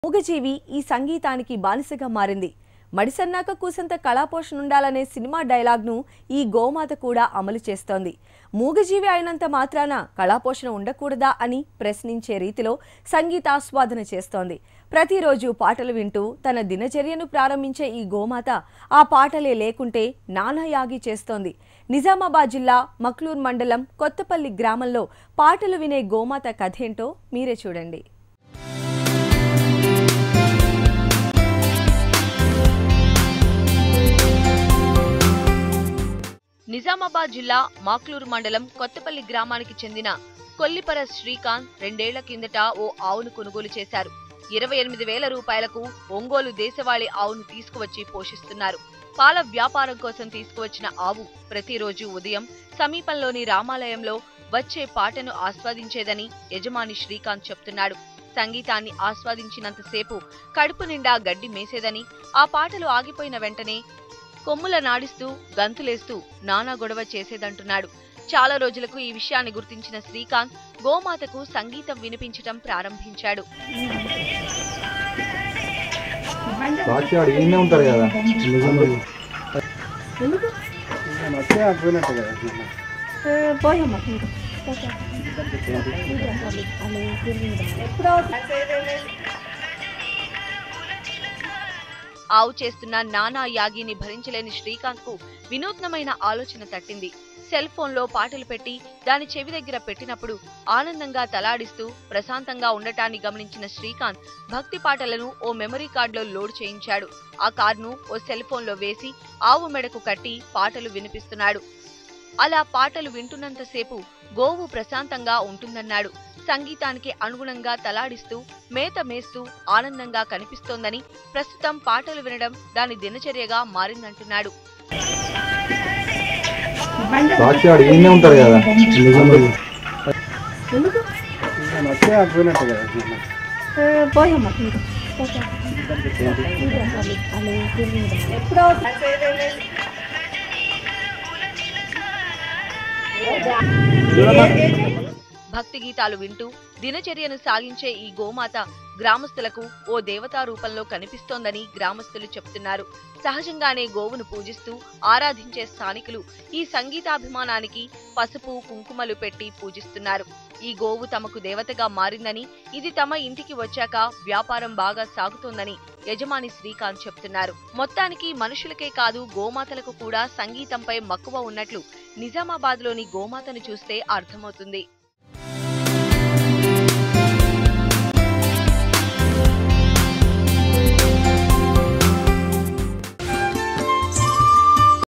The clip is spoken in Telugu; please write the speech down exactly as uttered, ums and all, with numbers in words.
మూగజీవి ఈ సంగీతానికి బానిసగా మారింది. మడిసన్నాక కూసంత కళాపోషణ ఉండాలనే సినిమా డైలాగ్ను ఈ గోమాత కూడా అమలు చేస్తోంది. మూగజీవి అయినంత మాత్రాన కళాపోషణ ఉండకూడదా అని ప్రశ్నించే రీతిలో సంగీతాస్వాదన చేస్తోంది. ప్రతిరోజు పాటలు వింటూ తన దినచర్యను ప్రారంభించే ఈ గోమాత ఆ పాటలే లేకుంటే నానాయాగి చేస్తోంది. నిజామాబాద్ జిల్లా మక్లూర్ మండలం కొత్తపల్లి గ్రామంలో పాటలు వినే గోమాత కథేంటో మీరే చూడండి. నిజామాబాద్ జిల్లా మాక్లూరు మండలం కొత్తపల్లి గ్రామానికి చెందిన కొల్లిపర శ్రీకాంత్ రెండేళ్ల కిందట ఓ ఆవును కొనుగోలు చేశారు. ఇరవై ఎనిమిది వేల రూపాయలకు ఒంగోలు దేశవాళీ ఆవును తీసుకువచ్చి పోషిస్తున్నారు. పాల వ్యాపారం కోసం తీసుకువచ్చిన ఆవు ప్రతిరోజు ఉదయం సమీపంలోని రామాలయంలో వచ్చే పాటను ఆస్వాదించేదని యజమాని శ్రీకాంత్ చెప్తున్నాడు. సంగీతాన్ని ఆస్వాదించినంతసేపు కడుపు నిండా గడ్డి మేసేదని, ఆ పాటలు ఆగిపోయిన వెంటనే కొమ్ముల నాడిస్తూ గంతులేస్తూ నానా గొడవ చేసేదంటున్నాడు. చాలా రోజులకు ఈ విషయాన్ని గుర్తించిన శ్రీకాంత్ గోమాతకు సంగీతం వినిపించటం ప్రారంభించాడు. ఆవు చేస్తున్న నానా యాగిని భరించలేని శ్రీకాంత్ కు వినూత్నమైన ఆలోచన తట్టింది. సెల్ ఫోన్ లో పాటలు పెట్టి దాని చెవి దగ్గర పెట్టినప్పుడు ఆనందంగా తలాడిస్తూ ప్రశాంతంగా ఉండటాన్ని గమనించిన శ్రీకాంత్ భక్తి పాటలను ఓ మెమరీ కార్డులో లోడ్ చేయించాడు. ఆ కార్డును ఓ సెల్ ఫోన్ లో వేసి ఆవు మెడకు కట్టి పాటలు వినిపిస్తున్నాడు. అలా పాటలు వింటున్నంతసేపు గోవు ప్రశాంతంగా ఉంటుందన్నాడు. సంగీతానికి అనుగుణంగా తలాడిస్తూ మేత మేస్తూ ఆనందంగా కనిపిస్తోందని, ప్రస్తుతం పాటలు వినడం దాని దినచర్యగా మారిందంటున్నాడు. భక్తి గీతాలు వింటూ దినచర్యను సాగించే ఈ గోమాత గ్రామస్తులకు ఓ దేవతా రూపంలో కనిపిస్తోందని గ్రామస్తులు చెప్తున్నారు. సహజంగానే గోవును పూజిస్తూ ఆరాధించే స్థానికులు ఈ సంగీతాభిమానానికి పసుపు కుంకుమలు పెట్టి పూజిస్తున్నారు. ఈ గోవు తమకు దేవతగా మారిందని, ఇది తమ ఇంటికి వచ్చాక వ్యాపారం బాగా సాగుతోందని యజమాని శ్రీకాంత్ చెప్తున్నారు. మొత్తానికి మనుషులకే కాదు గోమాతలకు కూడా సంగీతంపై మక్కువ ఉన్నట్లు నిజామాబాద్ లోని గోమాతను చూస్తే అర్థమవుతుంది.